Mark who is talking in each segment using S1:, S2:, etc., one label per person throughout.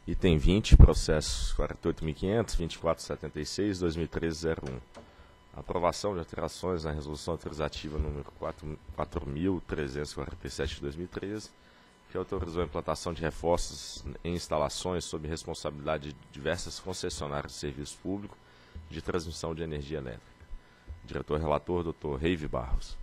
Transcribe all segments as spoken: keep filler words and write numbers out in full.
S1: Item vinte, processos quarenta e oito mil e quinhentos, vinte e quatro setenta e seis, dois mil e treze zero um. Aprovação de alterações na resolução autorizativa número quatro mil trezentos e quarenta e sete de dois mil e treze, que autorizou a implantação de reforços em instalações sob responsabilidade de diversas concessionárias de serviço público de transmissão de energia elétrica. Diretor-relator, doutor Reive Barros.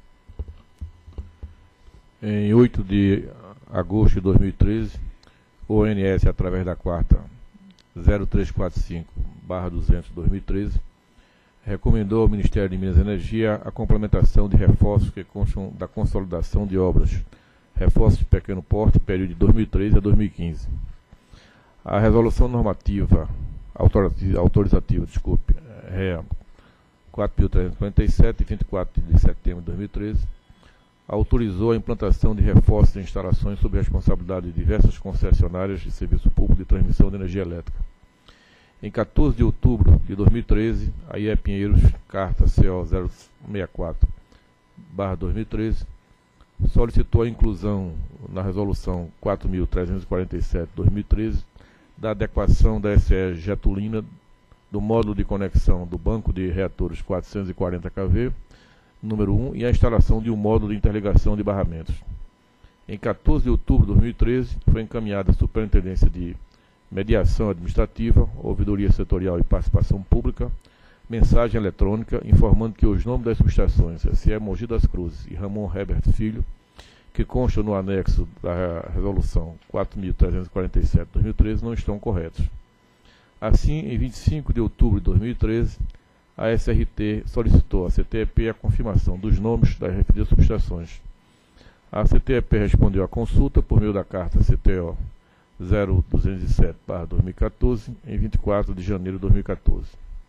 S2: Em oito de agosto de dois mil e treze, o O N S, através da quarta zero três quatro cinco barra duzentos de dois mil e treze, recomendou ao Ministério de Minas e Energia a complementação de reforços que constam da consolidação de obras, reforços de pequeno porte, período de dois mil e treze a dois mil e quinze. A resolução normativa autorizativa, autorizativa desculpe, R E A quatro mil trezentos e quarenta e sete, de vinte e quatro de setembro de dois mil e treze, autorizou a implantação de reforços de instalações sob responsabilidade de diversas concessionárias de serviço público de transmissão de energia elétrica. Em quatorze de outubro de dois mil e treze, a I E Pinheiros, carta C O zero seis quatro barra dois mil e treze, solicitou a inclusão na resolução quatro mil trezentos e quarenta e sete de dois mil e treze da adequação da S E Getulina do módulo de conexão do banco de reatores quatrocentos e quarenta quilovolts, número um, e a instalação de um módulo de interligação de barramentos. Em quatorze de outubro de dois mil e treze, foi encaminhada à Superintendência de Mediação Administrativa, Ouvidoria Setorial e Participação Pública, mensagem eletrônica informando que os nomes das subestações S E Mogi das Cruzes e Ramon Herbert Filho, que constam no anexo da resolução quatro mil trezentos e quarenta e sete de dois mil e treze, não estão corretos. Assim, em vinte e cinco de outubro de dois mil e treze, a S R T solicitou à C T E P a confirmação dos nomes das referidas subestações. A C T E P respondeu à consulta por meio da carta C T O zero duzentos e sete barra dois mil e quatorze, em vinte e quatro de janeiro de dois mil e quatorze.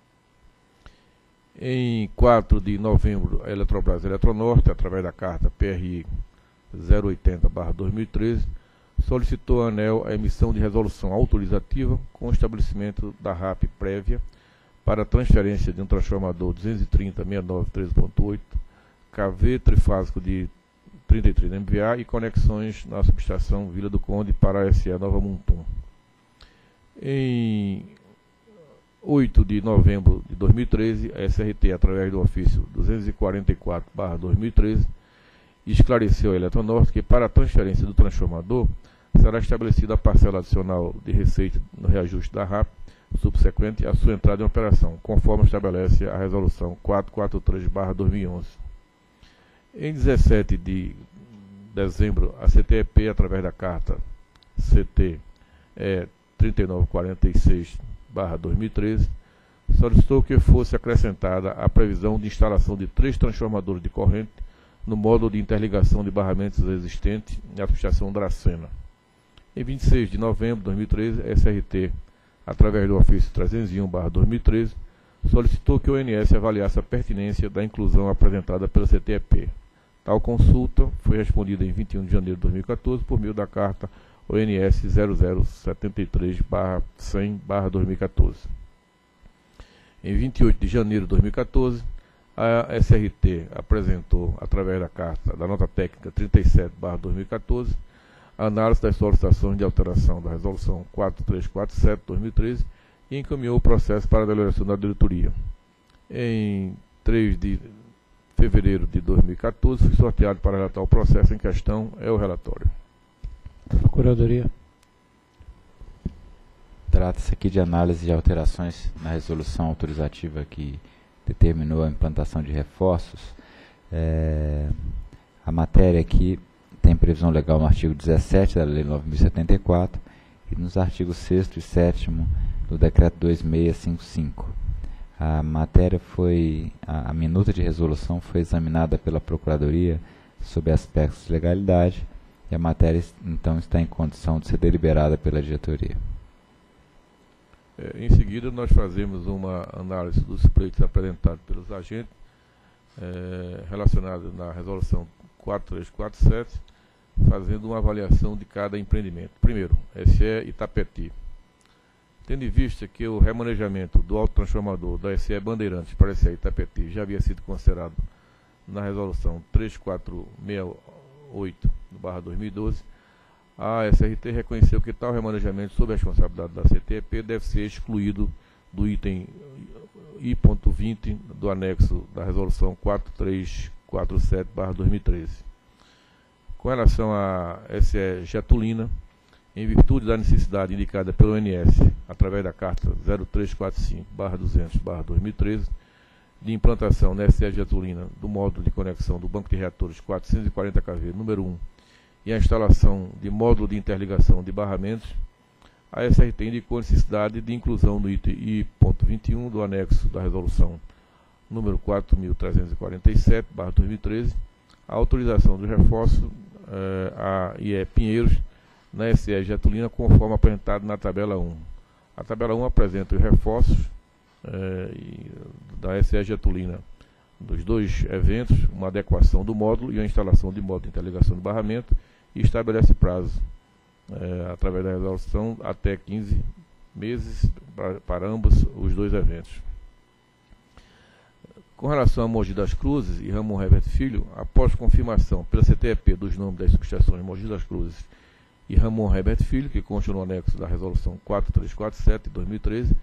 S2: Em quatro de novembro, a Eletrobras Eletronorte, através da carta P R I zero oitenta barra dois mil e treze, solicitou à ANEEL a emissão de resolução autorizativa com o estabelecimento da R A P prévia para a transferência de um transformador duzentos e trinta sessenta e nove treze ponto oito, K V trifásico de trinta e três M V A e conexões na subestação Vila do Conde para a S E Nova Mutum. Em oito de novembro de dois mil e treze, a S R T, através do ofício duzentos e quarenta e quatro barra dois mil e treze, esclareceu a Eletronorte que para a transferência do transformador será estabelecida a parcela adicional de receita no reajuste da R A P subsequente à sua entrada em operação, conforme estabelece a resolução quatrocentos e quarenta e três barra dois mil e onze. Em dezessete de dezembro, a C T E P, através da carta C T E trinta e nove quarenta e seis barra dois mil e treze, solicitou que fosse acrescentada a previsão de instalação de três transformadores de corrente no módulo de interligação de barramentos existente na subestação Dracena. Em vinte e seis de novembro de dois mil e treze, a S R T, através do ofício trezentos e um barra dois mil e treze, solicitou que o O N S avaliasse a pertinência da inclusão apresentada pela C T E P. Tal consulta foi respondida em vinte e um de janeiro de dois mil e quatorze por meio da carta O N S zero zero sete três barra cem barra dois mil e quatorze. Em vinte e oito de janeiro de dois mil e quatorze, a S R T apresentou, através da carta da nota técnica trinta e sete barra dois mil e quatorze, a análise das solicitações de alteração da resolução quatro três quatro sete de dois mil e treze e encaminhou o processo para a deliberação da diretoria. Em três de fevereiro de dois mil e quatorze, foi sorteado para relatar o processo em questão, é o relatório.
S3: Procuradoria.
S4: Trata-se aqui de análise de alterações na resolução autorizativa que determinou a implantação de reforços. É, a matéria aqui tem previsão legal no artigo dezessete da Lei nove mil e setenta e quatro e nos artigos sexto e sétimo do Decreto dois mil seiscentos e cinquenta e cinco. A matéria foi, a, a minuta de resolução foi examinada pela Procuradoria sob aspectos de legalidade e a matéria então está em condição de ser deliberada pela diretoria.
S2: É, em seguida, nós fazemos uma análise dos pleitos apresentados pelos agentes é, relacionados na resolução quatro três quatro sete, fazendo uma avaliação de cada empreendimento. Primeiro, S E Itapetí. Tendo em vista que o remanejamento do autotransformador da S E Bandeirantes para a S E Itapetí já havia sido considerado na resolução três quatro seis oito barra dois mil e doze, a S R T reconheceu que tal remanejamento sob a responsabilidade da C T E P deve ser excluído do item I ponto vinte do anexo da resolução quatro três quatro sete barra dois mil e treze. Com relação à S E Getulina, em virtude da necessidade indicada pelo O N S, através da carta zero três quatro cinco barra duzentos barra dois mil e treze, de implantação na S E Getulina do módulo de conexão do banco de reatores quatrocentos e quarenta quilovolts número um e a instalação de módulo de interligação de barramentos, a S R T indicou a necessidade de inclusão no item I ponto vinte e um do anexo da resolução número quatro mil trezentos e quarenta e sete barra dois mil e treze, a autorização do reforço eh, a I E Pinheiros na S E Getulina, conforme apresentado na tabela um. A tabela um apresenta os reforços eh, da S E Getulina dos dois eventos, uma adequação do módulo e a instalação de módulo de interligação de barramento, e estabelece prazo É, através da resolução até quinze meses para, para ambos os dois eventos. Com relação a Mogi das Cruzes e Ramon Herbert Filho, após confirmação pela C T E P dos nomes das subestações Mogi das Cruzes e Ramon Herbert Filho, que consta no anexo da resolução quatro três quatro sete de dois mil e treze,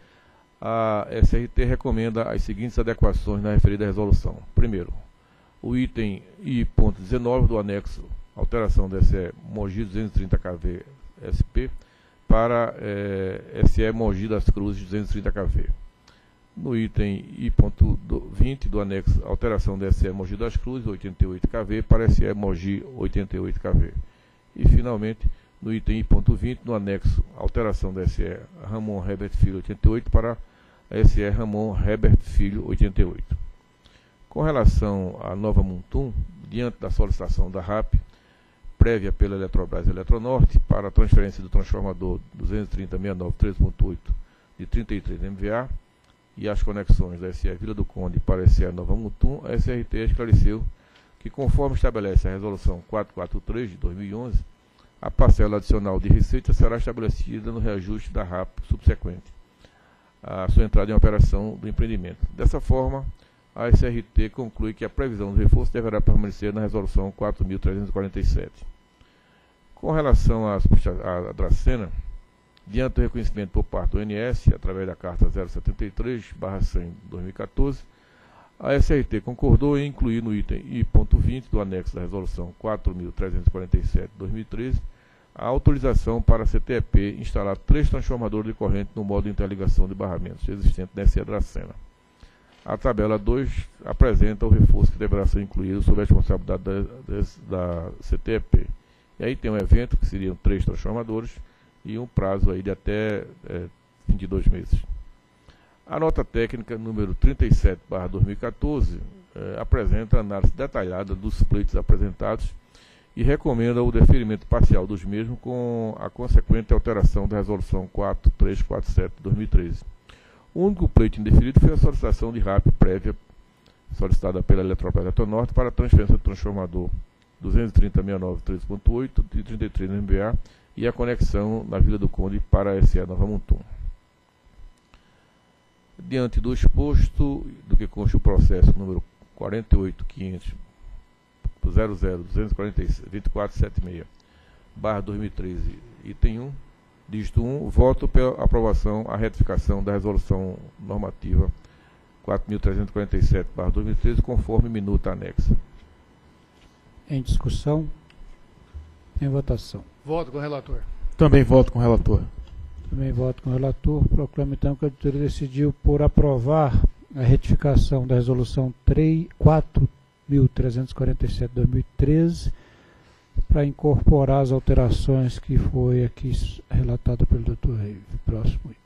S2: a S R T recomenda as seguintes adequações na referida resolução. Primeiro, o item I ponto dezenove do anexo alteração da S E Mogi duzentos e trinta quilovolts S P para eh, S E Mogi das Cruzes duzentos e trinta quilovolts. No item I ponto vinte do anexo alteração da S E Mogi das Cruzes oitenta e oito quilovolts para S E Mogi oitenta e oito quilovolts. E finalmente no item I ponto vinte no anexo alteração da S E Ramon Herbert Filho oitenta e oito para S E Ramon Herbert Filho oitenta e oito. Com relação à Nova Mutum, diante da solicitação da R A P prévia pela Eletrobras e Eletronorte para a transferência do transformador duzentos e trinta ponto sessenta e nove ponto três ponto oito de trinta e três M V A e as conexões da S E Vila do Conde para a S E Nova Mutum, a S R T esclareceu que, conforme estabelece a resolução quatrocentos e quarenta e três de dois mil e onze, a parcela adicional de receita será estabelecida no reajuste da R A P subsequente à sua entrada em operação do empreendimento. Dessa forma, a S R T conclui que a previsão do reforço deverá permanecer na resolução quatro mil trezentos e quarenta e sete. Com relação à Dracena, diante do reconhecimento por parte do O N S, através da carta zero setenta e três barra cem de dois mil e quatorze, a S R T concordou em incluir no item I ponto vinte do anexo da resolução quatro mil trezentos e quarenta e sete de dois mil e treze a autorização para a C T E P instalar três transformadores de corrente no modo de interligação de barramentos existente na S E Dracena. A tabela dois apresenta o reforço que deverá ser incluído sob a responsabilidade da, da, da C T E P. E aí tem um evento que seriam três transformadores e um prazo aí de até é, vinte e dois meses. A nota técnica número trinta e sete barra dois mil e quatorze é, apresenta a análise detalhada dos pleitos apresentados e recomenda o deferimento parcial dos mesmos com a consequente alteração da resolução quatro três quatro sete de dois mil e treze. O único pleito indeferido foi a solicitação de R A P prévia solicitada pela Eletrobras Eletronorte para a transferência do transformador duzentos e trinta ponto sessenta e nove ponto três ponto oito de trinta e três M V A e a conexão na Vila do Conde para a S E Nova Mutum. Diante do exposto, do que consta o processo número quarenta e oito quinhentos zero zero duzentos e quarenta e seis vinte e quatro setenta e seis barra dois mil e treze, item um, dígito um, voto pela aprovação à retificação da resolução normativa quatro mil trezentos e quarenta e sete barra dois mil e treze, conforme minuta anexa.
S3: Em discussão. Em votação.
S5: Voto com o relator.
S6: Também voto com o relator.
S3: Também voto com o relator. Proclamo então que a diretoria decidiu por aprovar a retificação da resolução quatro mil trezentos e quarenta e sete de dois mil e treze para incorporar as alterações que foi aqui relatada pelo doutor Reive. Próximo.